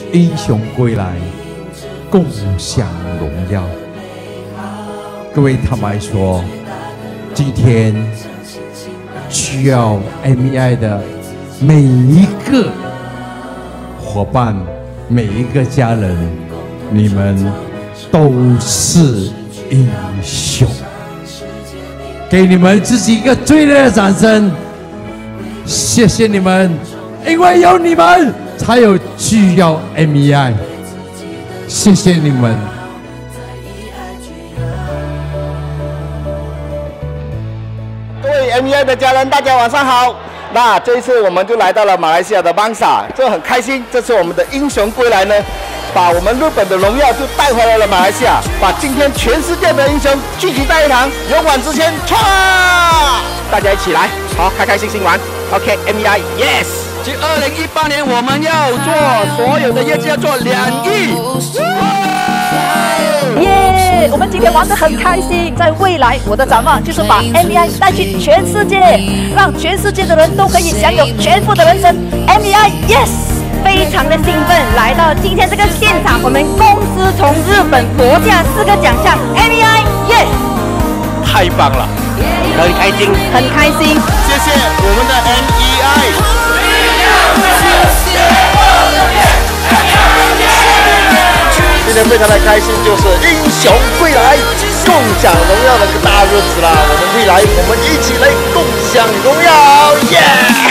英雄归来，共享荣耀。各位坦白说，今天需要 MEI 的每一个伙伴，每一个家人，你们都是英雄。给你们自己一个最热烈的掌声，谢谢你们，因为有你们，才有需要 MEI， 谢谢你们。 各位 MEI 的家人，大家晚上好。那这一次我们就来到了马来西亚的邦萨，这很开心。这次我们的英雄归来呢，把我们日本的荣耀就带回来了马来西亚，把今天全世界的英雄聚集在一堂，勇往直前，冲！大家一起来，好，开开心心玩。OK，MEI yes。 去2018年我们要做所有的业绩要做2亿。 耶！我们今天玩得很开心，在未来我的展望就是把 MEI 带去全世界，让全世界的人都可以享有全副的人生。MEI yes！ 非常的兴奋，来到今天这个现场，我们公司从日本夺下4个奖项 ，MEI yes！ 太棒了，很开心， 很开心， 谢谢我们的 MEI。今天非常的开心，就是英雄归来，共享荣耀的个大日子啦！我们未来，我们一起来共享荣耀，耶！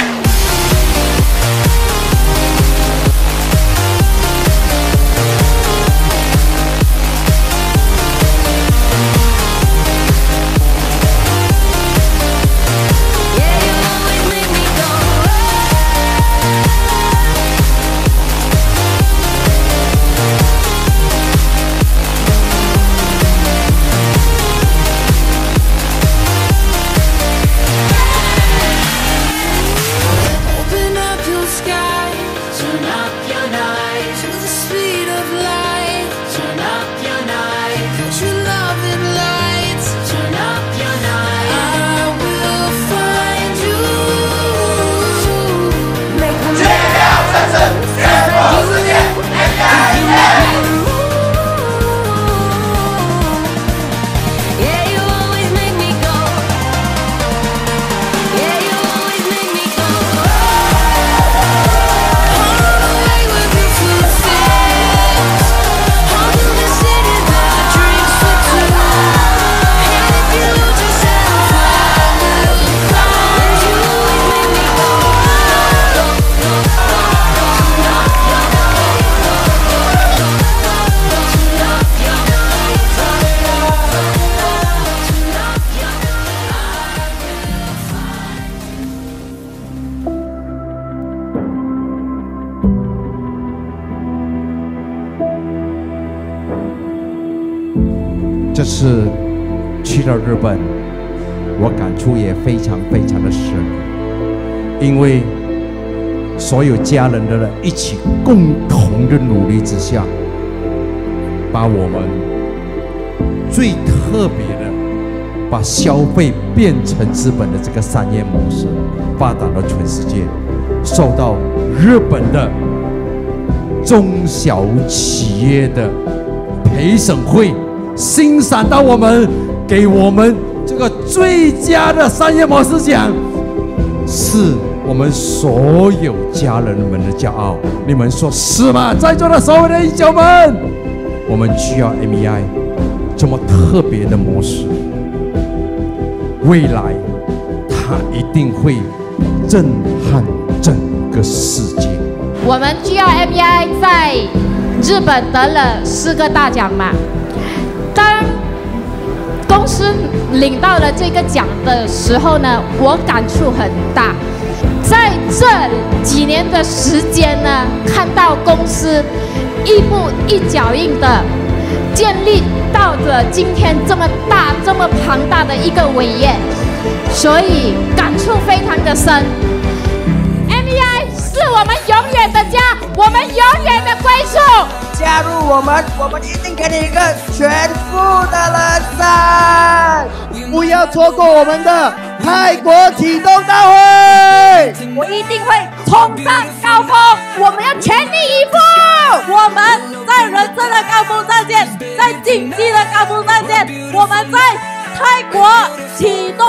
这次去了日本，我感触也非常的深，因为所有家人的人一起共同的努力之下，把我们最特别的把消费变成资本的这个商业模式发达到全世界，受到日本的中小企业的陪审会欣赏到我们，给我们这个最佳的商业模式奖，是我们所有家人们的骄傲。你们说是吗？在座的所有的英雄们，我们需要 MEI 这么特别的模式，未来它一定会震撼整个世界。 我们需要 MEI 在日本得了4个大奖嘛。当公司领到了这个奖的时候呢，我感触很大。在这几年的时间呢，看到公司一步一脚印的建立到了今天这么大、这么庞大的一个伟业，所以感触非常的深。MEI 是我们永远的家，我们永远的归宿。 加入我们一定给你一个全副的人生。 不要错过我们的泰国启动大会， 我一定会冲上高峰，我们要全力以赴。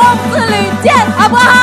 子里见，好不好？